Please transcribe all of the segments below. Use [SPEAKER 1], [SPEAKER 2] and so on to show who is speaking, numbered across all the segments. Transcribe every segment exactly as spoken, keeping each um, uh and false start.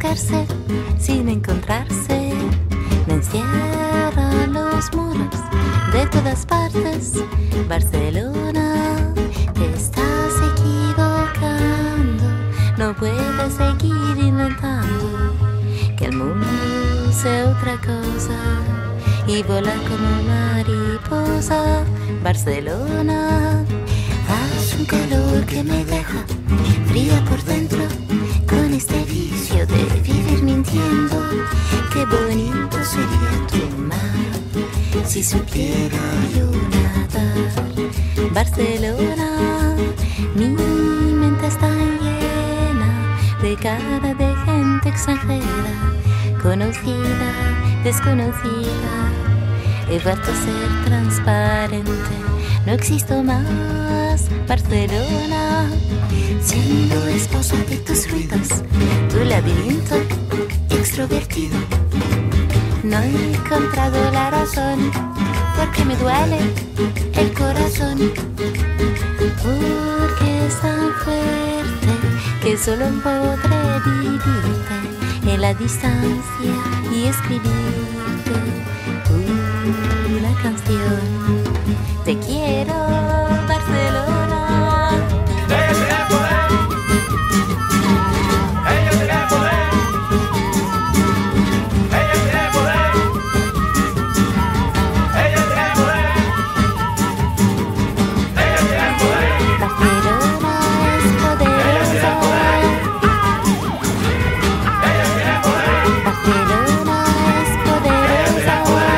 [SPEAKER 1] buscarse sin encontrarse. Me encierran los muros de todas partes. Barcelona, te estás equivocando. No puedes seguir inventando que el mundo sea otra cosa y volar como mariposa. Barcelona, hace un calor que me deja fría por dentro, con este vicio de vivir mintiendo. Qué bonito sería tu mar si supiera yo nadar. Barcelona, mi mente está llena de cara de gente extranjera, conocida, desconocida. He vuelto a ser transparente, no existo más. Barcelona, siendo esposa de tus ruidos, tu laberinto extrovertido. No he encontrado la razón, porque me duele el corazón, porque es tan fuerte que solo podré vivirte en la distancia y escribirte una canción. Te quiero, Barcelona.
[SPEAKER 2] Ella tiene poder. Ella tiene poder. Ella tiene poder. Ella tiene poder. Ella tiene poder.
[SPEAKER 1] Barcelona es poderosa.
[SPEAKER 2] Ella tiene poder.
[SPEAKER 1] Barcelona es poderosa.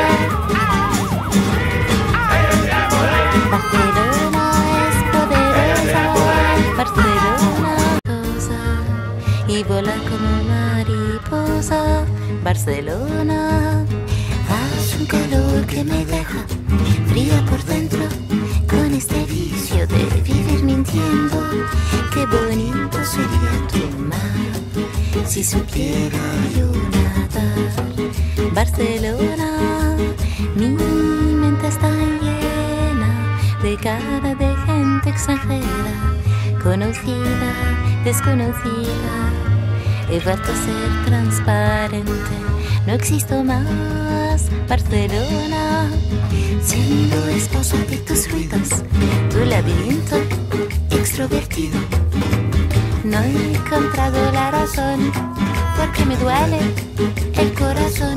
[SPEAKER 1] Barcelona es poderosa. Barcelona cosa y volar como mariposa. Barcelona, hace un calor que me deja fría por dentro, con este vicio de vivir mintiendo. Qué bonito sería tu mar si supiera yo nadar. Barcelona, mi mente está llena de cara de gente extranjera, conocida, desconocida. He vuelto a ser transparente, no existo más. Barcelona, siendo esposa de tus ruidos, tu laberinto extrovertido. No he encontrado la razón, porque me duele el corazón,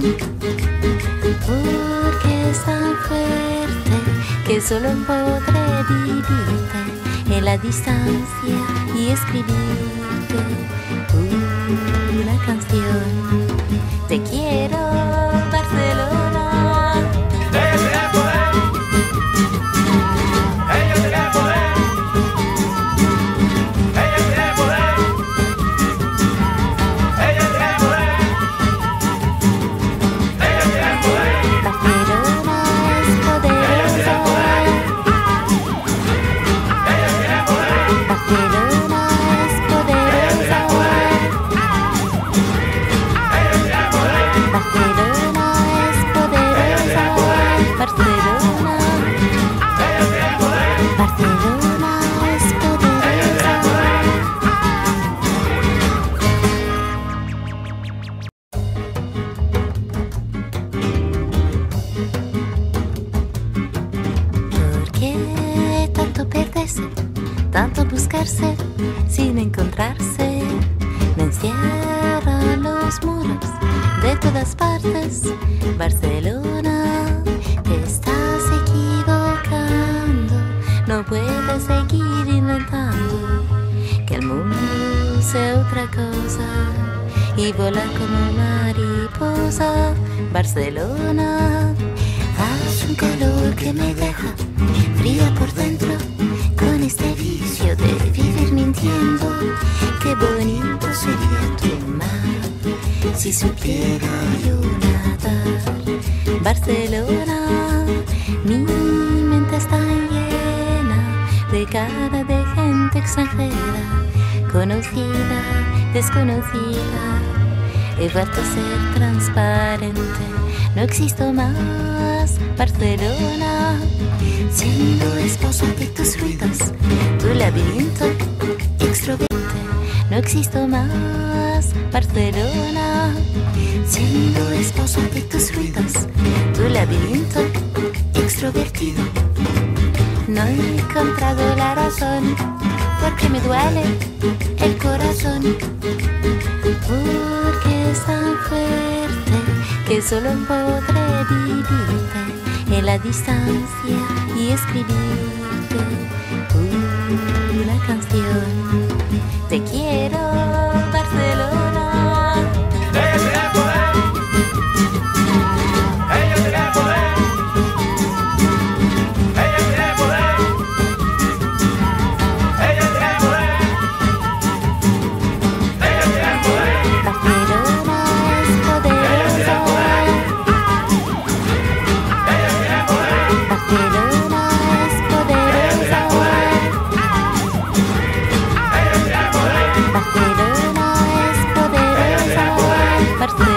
[SPEAKER 1] porque es tan fuerte que solo podré vivirte en la distancia y escribirte una canción. Te quiero, Barcelona.
[SPEAKER 2] Ella tiene poder. Ella tiene poder. Ella tiene poder. Ella tiene poder. Ella tiene poder.
[SPEAKER 1] Barcelona es poderosa.
[SPEAKER 2] Ella tiene poder.
[SPEAKER 1] Barcelona es poderosa. Barcelona es poderosa. Barcelona, Barcelona es poderosa. ¿Por qué tanto perderse, tanto buscarse sin encontrarse? Me encierran los muros de todas partes. Barcelona, te estás equivocando. No puedes seguir inventando que el mundo sea otra cosa y volar como mariposa. Barcelona, hace un calor que me deja fría por dentro, con este vicio de vivir mintiendo. Qué bonito sería tu mar si supiera yo nadar. Barcelona, mi mente está llena de cara de gente extranjera, conocida, desconocida. He vuelto a ser transparente, no existo más. Barcelona, siendo esposa de tus ruidos, tu laberinto extrovertido. no existo más, Barcelona. Siendo esposo de tus ruidos, tu laberinto extrovertido. No he encontrado la razón, porque me duele el corazón. Porque es tan fuerte que solo podré vivirte en la distancia y escribirte una canción. Te quiero, Barcelona.
[SPEAKER 2] Ella tiene poder. Ella tiene poder. Ella tiene poder. Ella tiene poder. Ella tiene poder.
[SPEAKER 1] Barcelona es poderosa.
[SPEAKER 2] Ella tiene poder.
[SPEAKER 1] Barcelona es poderosa.
[SPEAKER 2] Ella tiene poder.
[SPEAKER 1] Barcelona es poderosa. Barcelona.